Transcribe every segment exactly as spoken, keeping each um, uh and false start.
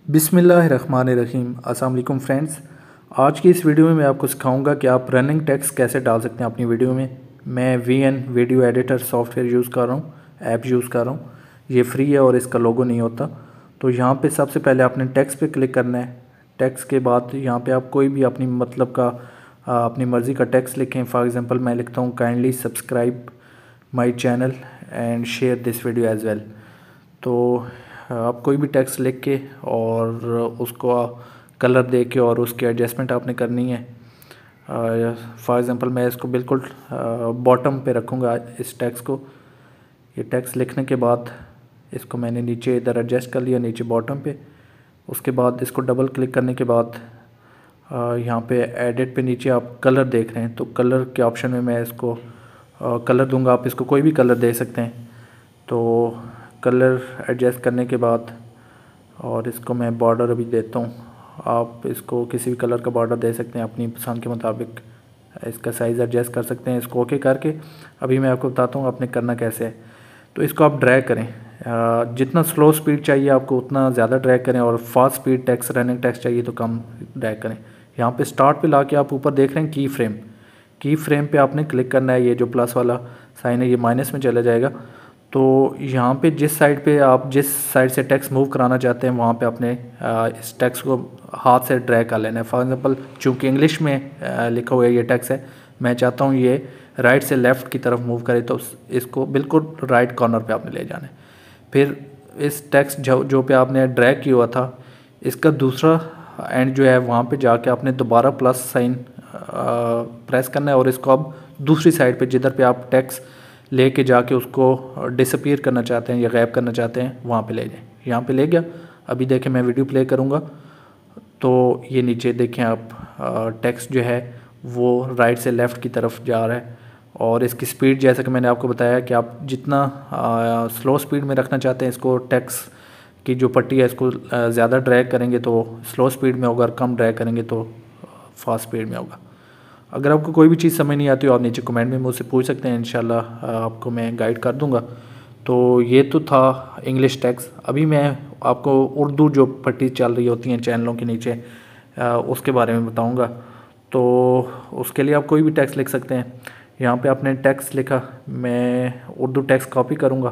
बिस्मिल्लाहिर्रहमानिर्रहीम। अस्सलाम वालेकुम फ्रेंड्स, आज की इस वीडियो में मैं आपको सिखाऊंगा कि आप रनिंग टेक्स्ट कैसे डाल सकते हैं अपनी वीडियो में। मैं V N video editor software use कर रहा हूँ, ऐप यूज़ कर रहा हूँ। ये फ्री है और इसका लोगो नहीं होता। तो यहाँ पे सबसे पहले आपने टेक्स्ट पे क्लिक करना है। टेक्स्ट के बाद यहाँ पे आप कोई भी अपनी मतलब का अपनी मर्ज़ी का टेक्स्ट लिखें। फॉर एग्ज़ाम्पल मैं लिखता हूँ kindly subscribe my channel and share this video as well. तो आप कोई भी टेक्स्ट लिख के और उसको कलर दे के और उसकी एडजस्टमेंट आपने करनी है। फॉर एग्ज़ाम्पल मैं इसको बिल्कुल बॉटम पे रखूँगा इस टेक्स्ट को। ये टेक्स्ट लिखने के बाद इसको मैंने नीचे इधर एडजस्ट कर लिया, नीचे बॉटम पे। उसके बाद इसको डबल क्लिक करने के बाद यहाँ पे एडिट पे नीचे आप कलर देख रहे हैं, तो कलर के ऑप्शन में मैं इसको कलर दूंगा। आप इसको कोई भी कलर दे सकते हैं। तो कलर एडजस्ट करने के बाद और इसको मैं बॉर्डर अभी देता हूँ। आप इसको किसी भी कलर का बॉर्डर दे सकते हैं अपनी पसंद के मुताबिक। इसका साइज़ एडजस्ट कर सकते हैं। इसको ओके करके अभी मैं आपको बताता हूँ आपने करना कैसे है। तो इसको आप ड्रैग करें, जितना स्लो स्पीड चाहिए आपको उतना ज़्यादा ड्रैग करें, और fast speed text running text चाहिए तो कम ड्रैग करें। यहाँ पे स्टार्ट पे लाके आप ऊपर देख रहे हैं की फ्रेम, की फ्रेम पे आपने क्लिक करना है। ये जो प्लस वाला साइन है ये माइनस में चला जाएगा। तो यहाँ पे जिस साइड पे आप जिस साइड से टेक्स्ट मूव कराना चाहते हैं वहाँ पे आपने इस टेक्स्ट को हाथ से ड्रैग कर लेना है। फॉर एग्जांपल चूँकि इंग्लिश में लिखा हुआ है ये टेक्स्ट है, मैं चाहता हूँ ये राइट से लेफ़्ट की तरफ मूव करे, तो इसको बिल्कुल राइट कॉर्नर पे आपने ले जाना है। फिर इस टेक्स्ट जो जो पे आपने ड्रैग किया हुआ था, इसका दूसरा एंड जो है वहाँ पे जाके आपने दोबारा प्लस साइन प्रेस करना है, और इसको अब दूसरी साइड पे जिधर पे आप टेक्स्ट लेके जाके उसको डिसअपीयर करना चाहते हैं या गायब करना चाहते हैं वहाँ पे ले जाएं। यहाँ पे ले गया। अभी देखें मैं वीडियो प्ले करूँगा तो ये नीचे देखें आप टेक्स्ट जो है वो राइट से लेफ़्ट की तरफ जा रहा है। और इसकी स्पीड जैसा कि मैंने आपको बताया कि आप जितना आ, स्लो स्पीड में रखना चाहते हैं इसको, टेक्स्ट की जो पट्टी है इसको ज़्यादा ड्रैग करेंगे तो स्लो स्पीड में होगा, और कम ड्रैग करेंगे तो फास्ट स्पीड में होगा। अगर आपको कोई भी चीज़ समझ नहीं आती हो आप नीचे कमेंट में मुझसे पूछ सकते हैं, इंशाल्लाह आपको मैं गाइड कर दूंगा। तो ये तो था इंग्लिश टेक्स्ट। अभी मैं आपको उर्दू जो पट्टी चल रही होती हैं चैनलों के नीचे उसके बारे में बताऊंगा। तो उसके लिए आप कोई भी टेक्स्ट लिख सकते हैं। यहाँ पे आपने टेक्स्ट लिखा, मैं उर्दू टेक्स्ट कॉपी करूँगा।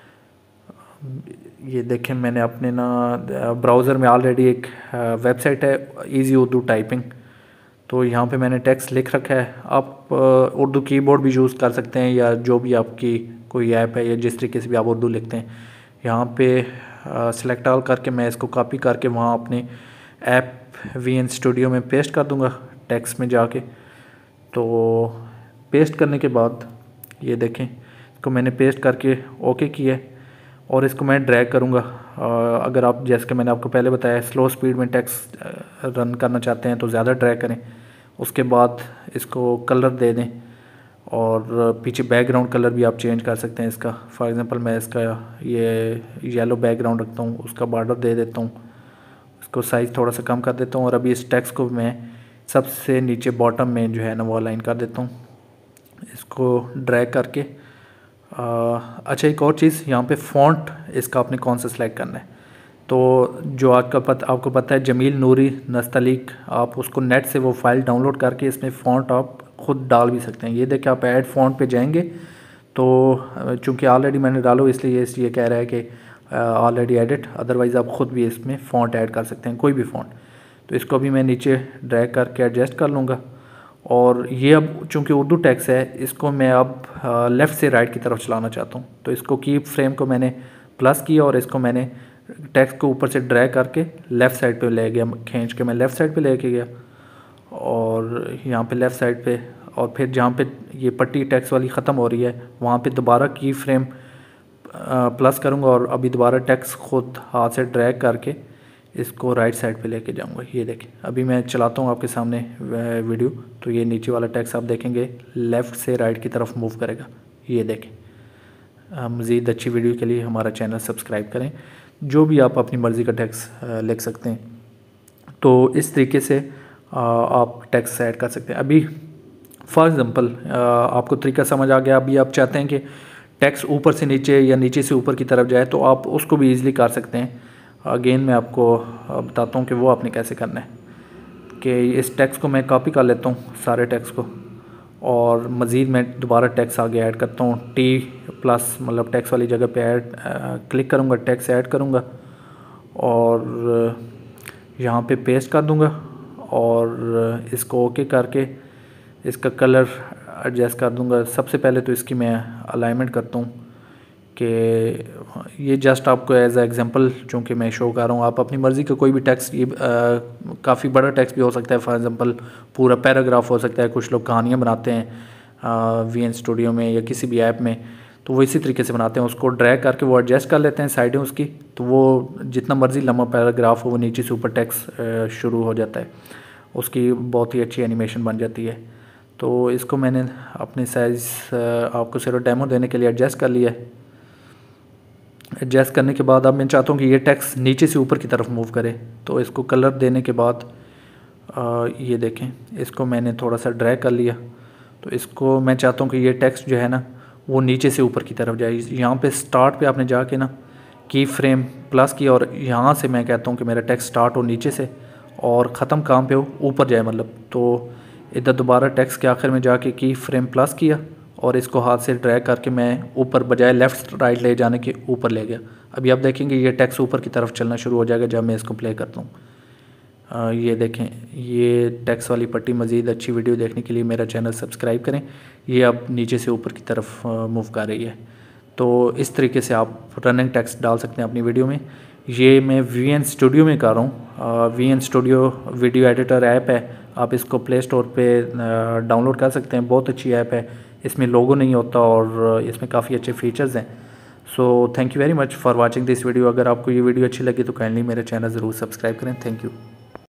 ये देखें मैंने अपने ना ब्राउज़र में ऑलरेडी एक वेबसाइट है ईजी उर्दू टाइपिंग, तो यहाँ पे मैंने टेक्स्ट लिख रखा है। आप उर्दू कीबोर्ड भी यूज़ कर सकते हैं या जो भी आपकी कोई ऐप है या जिस तरीके से भी आप उर्दू लिखते हैं। यहाँ पे सेलेक्ट ऑल करके मैं इसको कॉपी करके वहाँ अपने ऐप वी एन स्टूडियो में पेस्ट कर दूँगा टेक्स्ट में जाके। तो पेस्ट करने के बाद ये देखें इसको मैंने पेस्ट करके ओके किया, और इसको मैं ड्रैग करूँगा। अगर आप जैसे कि मैंने आपको पहले बताया स्लो स्पीड में टेक्स्ट रन करना चाहते हैं तो ज़्यादा ड्रैग करें। उसके बाद इसको कलर दे दें, और पीछे बैकग्राउंड कलर भी आप चेंज कर सकते हैं इसका। फॉर एग्ज़ाम्पल मैं इसका ये येलो बैकग्राउंड रखता हूँ, उसका बॉर्डर दे देता हूँ, इसको साइज़ थोड़ा सा कम कर देता हूँ, और अभी इस टेक्स्ट को मैं सबसे नीचे बॉटम में जो है ना वो अलाइन कर देता हूँ। इसको ड्रैग करके आ, अच्छा एक और चीज़, यहाँ पे फ़ॉन्ट इसका आपने कौन सा सिलेक्ट करना है। तो जो आज का पता आपको पता है जमील नूरी नस्तलीक, आप उसको नेट से वो फाइल डाउनलोड करके इसमें फ़ॉन्ट आप ख़ुद डाल भी सकते हैं। ये देखिए आप ऐड फ़ॉन्ट पे जाएंगे तो चूँकि ऑलरेडी मैंने डालो इसलिए ये कह रहा है कि ऑलरेडी एडिट, अदरवाइज़ आप ख़ुद भी इसमें फ़ॉन्ट ऐड कर सकते हैं, कोई भी फ़ॉन्ट। तो इसको अभी मैं नीचे ड्रैग करके एडजस्ट कर लूँगा। और ये अब चूँकि उर्दू टेक्स्ट है इसको मैं अब लेफ़्ट से राइट की तरफ चलाना चाहता हूँ। तो इसको की फ्रेम को मैंने प्लस किया और इसको मैंने टेक्स्ट को ऊपर से ड्रैग करके लेफ़्ट साइड पे ले गया, खींच के मैं लेफ़्ट साइड पे लेके गया, और यहाँ पे लेफ़्ट साइड पे, और फिर जहाँ पे ये पट्टी टेक्स्ट वाली ख़त्म हो रही है वहाँ पे दोबारा की फ्रेम प्लस करूँगा, और अभी दोबारा टेक्स्ट खुद हाथ से ड्रैग करके इसको राइट साइड पे लेके जाऊंगा। ये देखें अभी मैं चलाता हूँ आपके सामने वीडियो, तो ये नीचे वाला टेक्स्ट आप देखेंगे लेफ़्ट से राइट की तरफ मूव करेगा। ये देखें। मज़ीद अच्छी वीडियो के लिए हमारा चैनल सब्सक्राइब करें। जो भी आप अपनी मर्ज़ी का टेक्स्ट लिख सकते हैं। तो इस तरीके से आप टेक्स्ट ऐड कर सकते हैं। अभी फॉर एग्ज़ाम्पल आपको तरीका समझ आ गया। अभी आप चाहते हैं कि टेक्स्ट ऊपर से नीचे या नीचे से ऊपर की तरफ जाए तो आप उसको भी ईज़िली कर सकते हैं। अगेन मैं आपको बताता हूँ कि वो आपने कैसे करना है। कि इस टेक्स्ट को मैं कॉपी कर लेता हूँ सारे टेक्स्ट को, और मज़ीद मैं दोबारा टेक्स्ट आगे ऐड करता हूँ। टी प्लस मतलब टेक्स्ट वाली जगह पे ऐड क्लिक करूँगा, टेक्स्ट ऐड करूँगा और यहाँ पे पेस्ट कर दूँगा और इसको ओके करके इसका कलर एडजस्ट कर दूँगा। सबसे पहले तो इसकी मैं अलाइनमेंट करता हूँ कि ये जस्ट आपको एज ए एग्जांपल चूँकि मैं शो कर रहा हूँ, आप अपनी मर्ज़ी का कोई भी टेक्स्ट, ये काफ़ी बड़ा टेक्स्ट भी हो सकता है, फॉर एग्जांपल पूरा पैराग्राफ हो सकता है। कुछ लोग कहानियाँ बनाते हैं वी एन स्टूडियो में या किसी भी ऐप में, तो वो इसी तरीके से बनाते हैं। उसको ड्रैग करके वो एडजस्ट कर लेते हैं साइडें उसकी, तो वो जितना मर्ज़ी लंबा पैराग्राफ हो वो नीचे से ऊपर टेक्स्ट शुरू हो जाता है, उसकी बहुत ही अच्छी एनिमेशन बन जाती है। तो इसको मैंने अपने साइज़ आपको सिर्फ डेमो देने के लिए एडजस्ट कर लिया है। एडजस्ट करने के बाद अब मैं चाहता हूँ कि ये टेक्स्ट नीचे से ऊपर की तरफ मूव करे, तो इसको कलर देने के बाद आ, ये देखें, इसको मैंने थोड़ा सा ड्रैग कर लिया। तो इसको मैं चाहता हूँ कि ये टेक्स्ट जो है ना वो नीचे से ऊपर की तरफ जाए। यहाँ पे स्टार्ट पे आपने जाके ना की फ्रेम प्लस किया और यहाँ से मैं कहता हूँ कि मेरा टेक्स्ट स्टार्ट हो नीचे से और ख़त्म काम पे हो ऊपर जाए, मतलब तो इधर दोबारा टेक्स्ट के आखिर में जाके की फ्रेम प्लस किया और इसको हाथ से ड्रैग करके मैं ऊपर बजाय लेफ़्ट राइट ले जाने के ऊपर ले गया। अभी आप देखेंगे ये टेक्स्ट ऊपर की तरफ चलना शुरू हो जाएगा जब मैं इसको प्ले करता हूँ। ये देखें, ये टेक्स्ट वाली पट्टी। मज़ीद अच्छी वीडियो देखने के लिए मेरा चैनल सब्सक्राइब करें। ये अब नीचे से ऊपर की तरफ मूव कर रही है। तो इस तरीके से आप रनिंग टेक्स्ट डाल सकते हैं अपनी वीडियो में। ये मैं वी एन स्टूडियो में कर रहा हूँ। V N studio video editor app है, आप इसको प्ले स्टोर पे डाउनलोड कर सकते हैं। बहुत अच्छी ऐप है, इसमें लोगो नहीं होता और इसमें काफ़ी अच्छे फीचर्स हैं। So thank you very much for watching this video. अगर आपको ये वीडियो अच्छी लगी तो काइंडली मेरा चैनल ज़रूर सब्सक्राइब करें। Thank you.